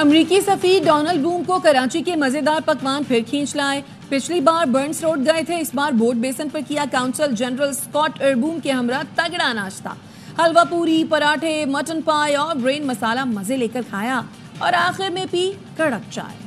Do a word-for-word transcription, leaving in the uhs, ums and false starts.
अमरीकी Safi Donald boom को कराची के मज़ेदार पकवान फिर खींच लाए। पिछली बार बर्न्स रोड गए थे, इस बार बोर्ड बेसन पर किया काउंसल जनरल स्कॉट एरबूम के हमरा तगड़ा नाश्ता। हलवा पूरी, पराठे, मटन पाई और ब्रेन मसाला मज़े लेकर खाया और आखिर में पी कड़क चाय।